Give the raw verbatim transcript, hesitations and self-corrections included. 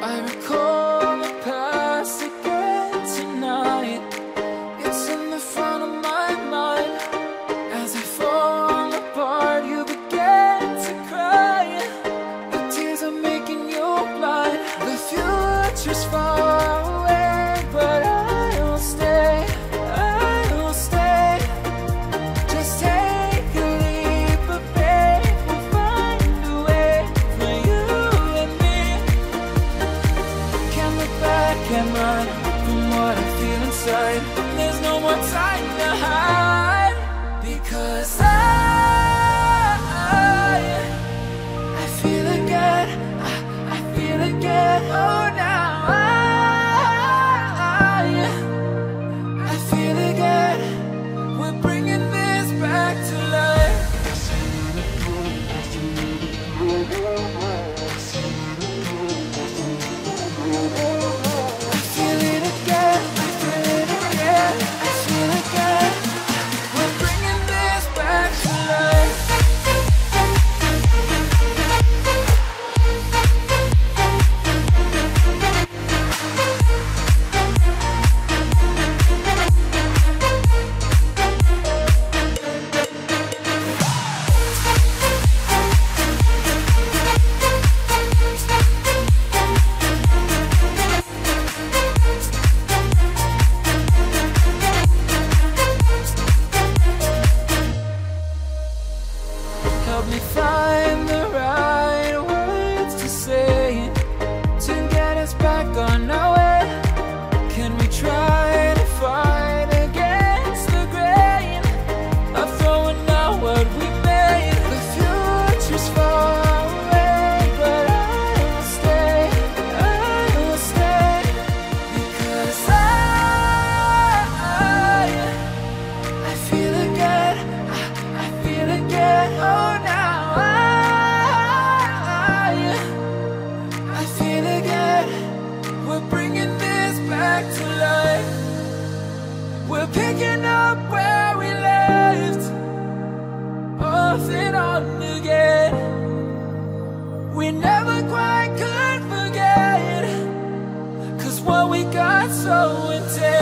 I recall the past again tonight. It's in the front of my mind. As I fall apart, you begin to cry. The tears are making you blind. The future's far away, but I'll stay, I'll stay. Just take a leap of faith, we'll find a way for you and me. Can't look back and run from what I feel inside. There's no more time to hide, because I, I feel again, I, I feel again. Oh, now I, I feel again. We're bringing this back to life. I feel it again, I feel it again, I feel again. We're bringing this back to life. Help me find the right words to say to get us back on our way. Can we try to fight against the grain of throwing out what we made? The future's far away, but I'll stay, I'll stay. Because I, I feel again, I, I feel again. Oh, now I, I feel again. We're bringing this back to life. We're picking up where we left off and on again. We never quite could forget, 'cause what we got so intense.